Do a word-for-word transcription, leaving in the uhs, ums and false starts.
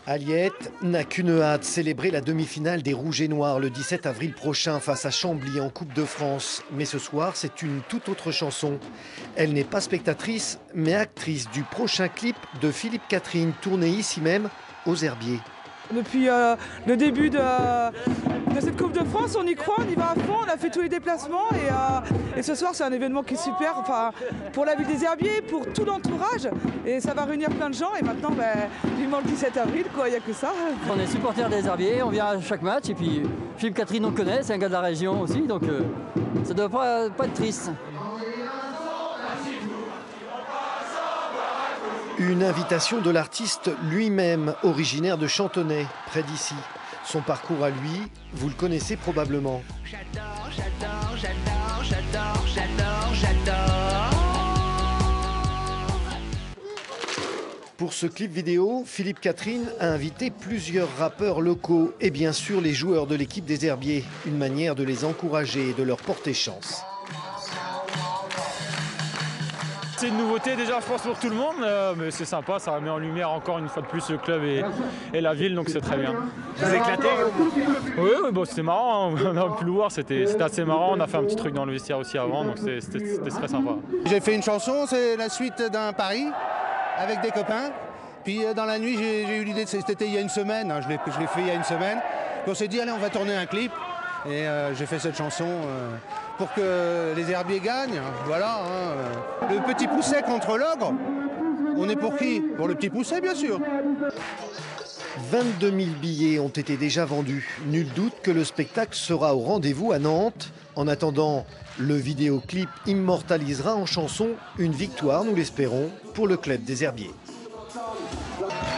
Aliette n'a qu'une hâte, célébrer la demi-finale des Rouges et Noirs le dix-sept avril prochain face à Chambly en Coupe de France. Mais ce soir, c'est une toute autre chanson. Elle n'est pas spectatrice, mais actrice du prochain clip de Philippe Catherine, tourné ici même, aux Herbiers. Depuis euh, le début de, de cette Coupe de France, on y croit, on y va à fond, on a fait tous les déplacements et, euh, et ce soir c'est un événement qui est super, enfin, pour la ville des Herbiers, pour tout l'entourage, et ça va réunir plein de gens et maintenant ben, vivement le dix-sept avril, quoi, il n'y a que ça. On est supporters des Herbiers, on vient à chaque match et puis Philippe Catherine on le connaît, c'est un gars de la région aussi, donc euh, ça ne doit pas, pas être triste. Une invitation de l'artiste lui-même, originaire de Chantonnay, près d'ici. Son parcours à lui, vous le connaissez probablement. J'adore, j'adore, j'adore, j'adore, j'adore, j'adore. Pour ce clip vidéo, Philippe Catherine a invité plusieurs rappeurs locaux et bien sûr les joueurs de l'équipe des Herbiers. Une manière de les encourager et de leur porter chance. C'est une nouveauté déjà je pense pour tout le monde, euh, mais c'est sympa, ça met en lumière encore une fois de plus le club et, et la ville, donc c'est très bien. Vous éclatez? Oui, oui bon, c'était marrant, hein. On a pu le voir, c'était assez marrant, on a fait un petit truc dans le vestiaire aussi avant, donc c'était très sympa. J'ai fait une chanson, c'est la suite d'un pari avec des copains. Puis dans la nuit, j'ai eu l'idée, c'était il y a une semaine, hein, je l'ai fait il y a une semaine. Puis on s'est dit, allez, on va tourner un clip. Et euh, j'ai fait cette chanson euh, pour que les Herbiers gagnent. Voilà. Hein. Le petit pousset contre l'ogre. On est pour qui? Pour le petit pousset, bien sûr. vingt-deux mille billets ont été déjà vendus. Nul doute que le spectacle sera au rendez-vous à Nantes. En attendant, le vidéoclip immortalisera en chanson une victoire, nous l'espérons, pour le club des Herbiers.